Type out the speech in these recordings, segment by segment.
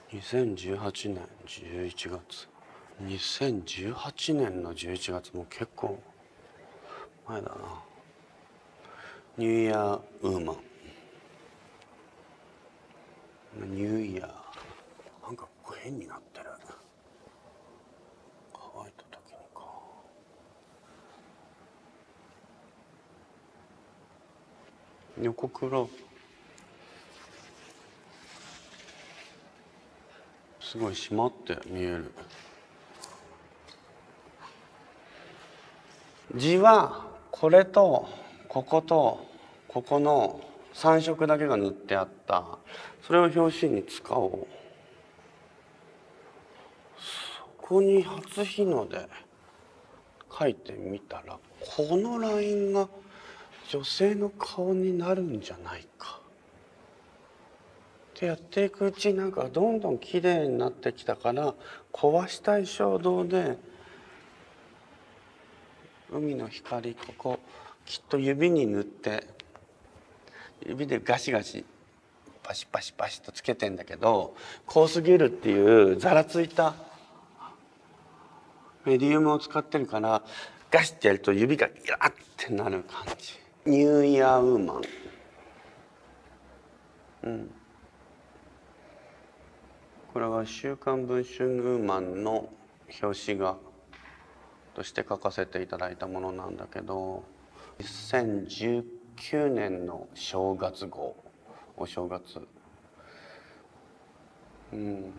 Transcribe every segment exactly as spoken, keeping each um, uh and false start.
にせんじゅうはちねんじゅういちがつにせんじゅうはちねんのじゅういちがつも結構前だな。ニューイヤーウーマン。ニューイヤーなんかここ変になってる。乾いた時にか。横黒すごい締まって見える。字はこれとこことここのさん色だけが塗ってあった。それを表紙に使おう。そこに初日の出書いてみたら、このラインが女性の顔になるんじゃないかってやっていくうちに、なんかどんどん綺麗になってきたから、壊したい衝動で海の光、ここきっと指に塗って、指でガシガシパシパシパシとつけてんだけど、濃すぎるっていうざらついたメディウムを使ってるから、ガシってやると指がギラッてなる感じ。ニューイヤーウーマン。うんこれは「週刊文春ウーマン」の表紙画として書かせていただいたものなんだけど、にせんじゅうきゅうねんの正月号、お正月、うん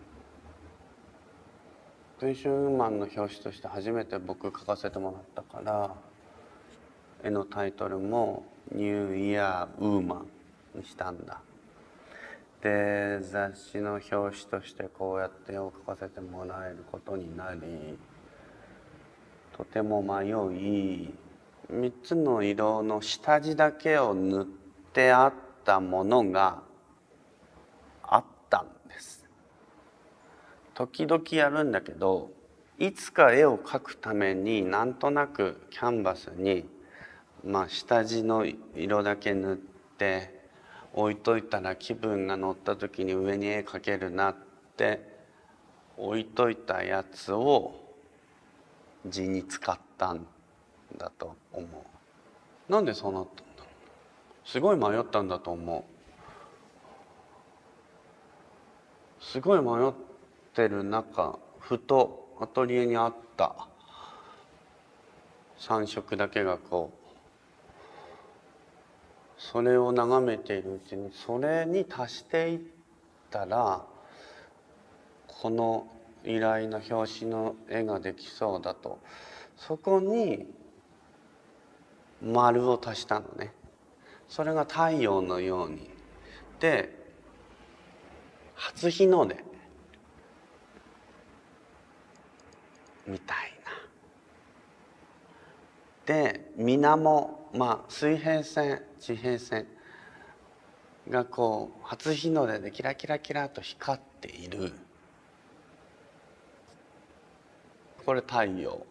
文春ウーマンの表紙として初めて僕書かせてもらったから、絵のタイトルも「ニューイヤーウーマン」にしたんだ。で雑誌の表紙としてこうやって絵を描かせてもらえることになり、とても迷い、みっつの色の下地だけを塗ってあったものがあったんです。時々やるんだけど、いつか絵を描くためになんとなくキャンバスに、まあ、下地の色だけ塗って置いといたら、気分が乗った時に上に絵描けるなって置いといたやつを字に使ったんだと思う。なんでそうなったんだろう。すごい迷ったんだと思う。すごい迷ってる中、ふとアトリエにあったさん色だけがこう、それを眺めているうちに、それに足していったらこの依頼の表紙の絵ができそうだと、そこに丸を足したのね。それが太陽のようにで、初日の出みたいな。で水面、まあ水平線地平線がこう初日の出でキラキラキラと光っている。これ太陽、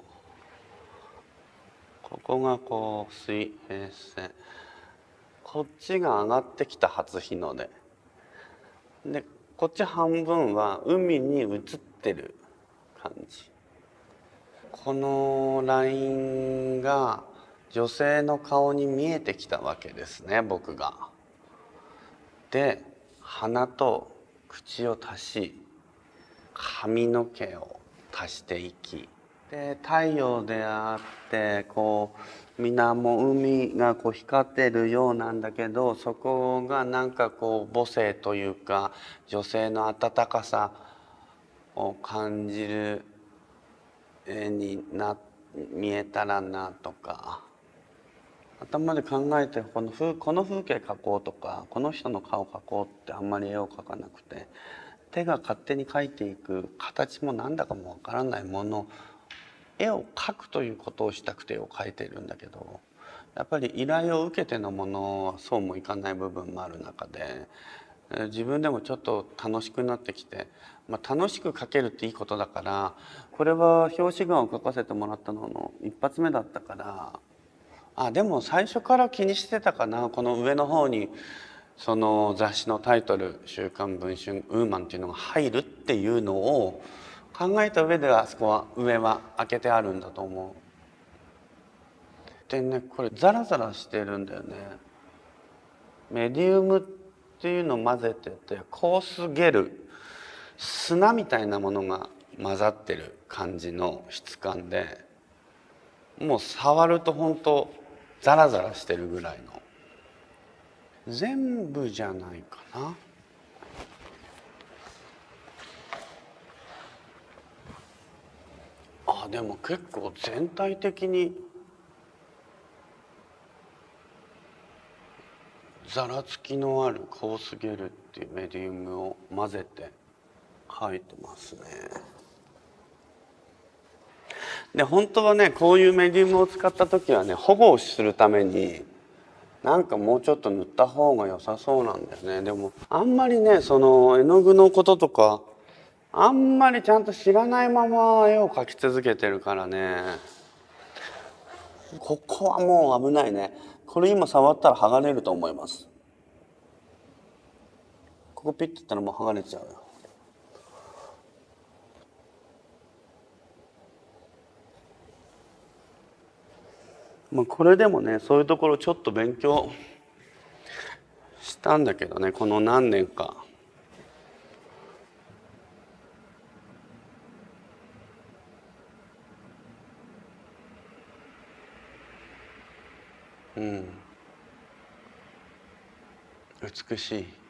ここがこう水平線、こっちが上がってきた初日の出で、こっち半分は海に映ってる感じ。このラインが女性の顔に見えてきたわけですね、僕が。で鼻と口を足し、髪の毛を足していき、で太陽であってこう水面、海がこう光ってるようなんだけど、そこがなんかこう母性というか女性の温かさを感じる絵にな見えたらなとか、頭で考えてこの風この風景描こうとか、この人の顔描こうってあんまり絵を描かなくて、手が勝手に描いていく形もなんだかもわからないもの、絵を描くということをしたくて絵を描いているんだけど、やっぱり依頼を受けてのものはそうもいかない部分もある中で、自分でもちょっと楽しくなってきて、まあ、楽しく描けるっていいことだから、これは表紙画を描かせてもらったのの一発目だったから、あでも最初から気にしてたかな、この上の方にその雑誌のタイトル「週刊文春ウーマン」っていうのが入るっていうのを考えた上であそこは上は開けてあるんだと思う。でねこれザラザラしてるんだよね。メディウムっていうのを混ぜててコースゲル砂みたいなものが混ざってる感じの質感で、もう触ると本当ザラザラしてるぐらいの。全部じゃないかな。あでも結構全体的にざらつきのあるコースゲルっていうメディウムを混ぜて描いてますね。で本当はねこういうメディウムを使った時はね保護をするためになんかもうちょっと塗った方が良さそうなんだよね。でもあんまりねその絵の具のこととかあんまりちゃんと知らないまま絵を描き続けてるからね。ここはもう危ないね。これ今触ったら剥がれると思います。ここピッていったらもう剥がれちゃうよ。まあこれでもねそういうところちょっと勉強したんだけどねこの何年か。うん美しい。